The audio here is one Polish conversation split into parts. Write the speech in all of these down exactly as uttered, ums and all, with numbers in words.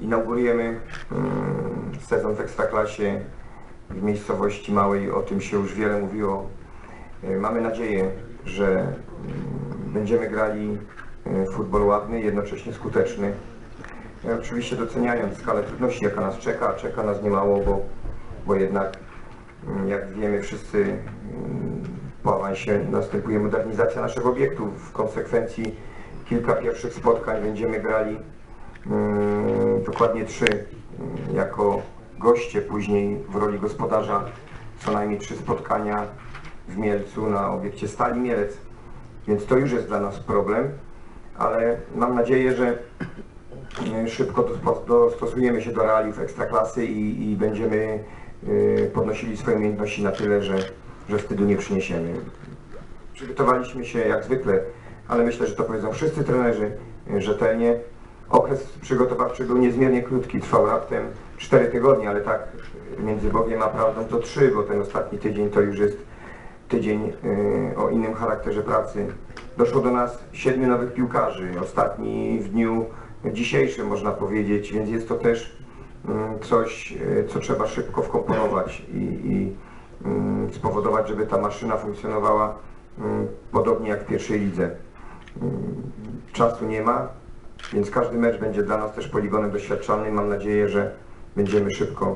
inaugurujemy sezon w Ekstraklasie w miejscowości małej, o tym się już wiele mówiło. Mamy nadzieję, że będziemy grali futbol ładny, jednocześnie skuteczny. Oczywiście doceniając skalę trudności, jaka nas czeka, a czeka nas niemało, bo, bo jednak, jak wiemy wszyscy, po awansie następuje modernizacja naszego obiektu. W konsekwencji kilka pierwszych spotkań będziemy grali um, dokładnie trzy um, jako goście, później w roli gospodarza co najmniej trzy spotkania w Mielcu na obiekcie Stali Mielec, więc to już jest dla nas problem, ale mam nadzieję, że szybko dostosujemy się do realiów Ekstraklasy i, i będziemy y, podnosili swoje umiejętności na tyle, że, że wstydu nie przyniesiemy. Przygotowaliśmy się jak zwykle, ale myślę, że to powiedzą wszyscy trenerzy rzetelnie. Okres przygotowawczy był niezmiernie krótki, trwał raptem cztery tygodnie, ale tak między Bogiem a prawdą to trzy, bo ten ostatni tydzień to już jest tydzień y, o innym charakterze pracy. Doszło do nas siedmiu nowych piłkarzy, ostatni w dniu dzisiejszym można powiedzieć, więc jest to też y, coś, y, co trzeba szybko wkomponować i, i y, spowodować, żeby ta maszyna funkcjonowała y, podobnie jak w pierwszej lidze. Y, czasu nie ma, więc każdy mecz będzie dla nas też poligonem doświadczalnym. Mam nadzieję, że będziemy szybko,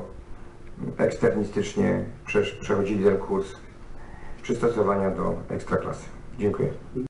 eksternistycznie przechodzili ten kurs przystosowania do Ekstraklasy. Dziękuję.